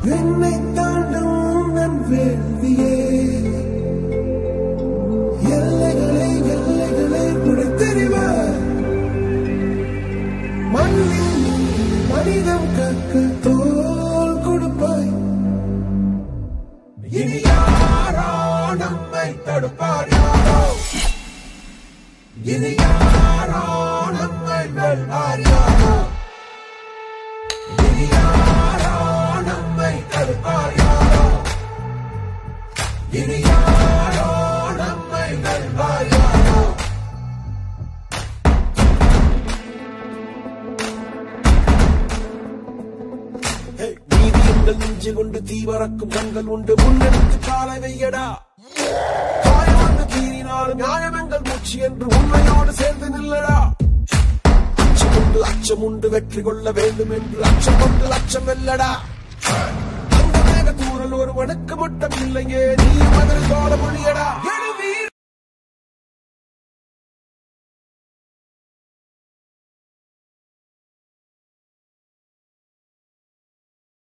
என்னை தாண்டும் நன் வேள்வியே எல்லைகளை எல்லைகளை புடைத்தெறிவார் மண்ணில் மனிதம் கற்க தோல் கொடுப்பாய் இனி யாரோ நம்மை தடுப்பார் யாரோ இனி யாரோ நம்மை வெல்வார் யாரோ இனி யாரோ நம்மை தடுப்பார் யாரோ இனி யாரோ நம்மை வெல்வார் யாரோ நீதி எங்கள் நெஞ்சில் கொண்டு தீவரக்கும் கண்கள் உண்டு முன்னெடுத்து காலை வையடா காயம் கீறினாலும் நியாயம் எங்கள் மூச்சு என்று உண்மையோடு சேர்ந்து நில்லடா அச்சம் உண்டு வெற்றி கொள்ள வேண்டும் என்று அச்சம் கொண்டு லட்சம் வெல்லடா அந்த மேக தூரல் ஒருவனுக்கு மட்டும் இல்லையே நீ மதில் தோட மொழியடா